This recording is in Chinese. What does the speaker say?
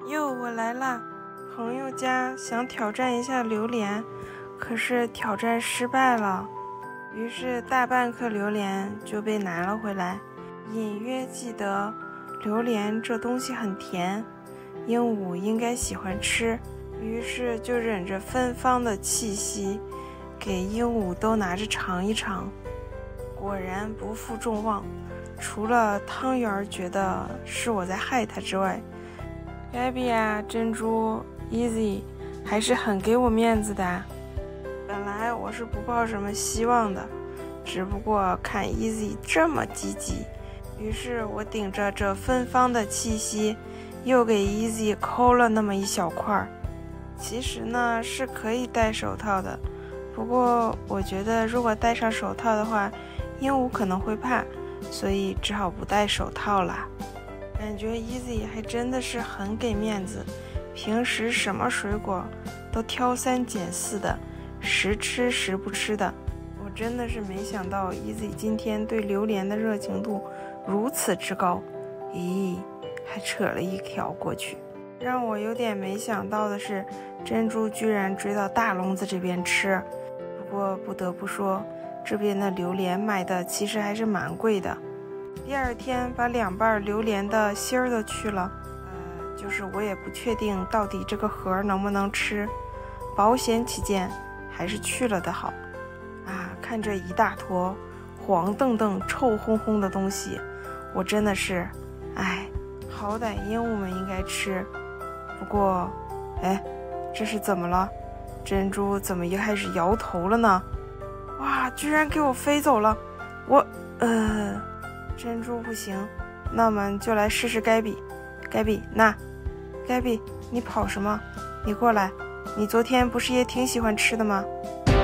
哟，我来啦！朋友家想挑战一下榴莲，可是挑战失败了，于是大半颗榴莲就被拿了回来。隐约记得榴莲这东西很甜，鹦鹉应该喜欢吃，于是就忍着芬芳的气息，给鹦鹉都拿着尝一尝。果然不负众望，除了汤圆觉得是我在害他之外，Gabby 啊，珍珠 Easy 还是很给我面子的。本来我是不抱什么希望的，只不过看 Easy 这么积极，于是我顶着这芬芳的气息，又给 Easy 抠了那么一小块。其实呢是可以戴手套的，不过我觉得如果戴上手套的话，鹦鹉可能会怕，所以只好不戴手套啦。感觉 Easy 还真的是很给面子，平时什么水果都挑三拣四的，时吃时不吃的。我真的是没想到 Easy 今天对榴莲的热情度如此之高，咦，还扯了一条过去。让我有点没想到的是，珍珠居然追到大笼子这边吃。不过不得不说，这边的榴莲卖的其实还是蛮贵的。第二天把2瓣榴莲的芯儿都去了，就是我也不确定到底这个核能不能吃，保险起见还是去了的好。看这一大坨黄澄澄臭烘烘的东西，我真的是好歹鹦鹉们应该吃。不过这是怎么了？珍珠怎么一开始摇头了呢？哇，居然给我飞走了！珍珠不行，那我们就来试试Gabby。那Gabby，你跑什么？你过来，你昨天不是也挺喜欢吃的吗？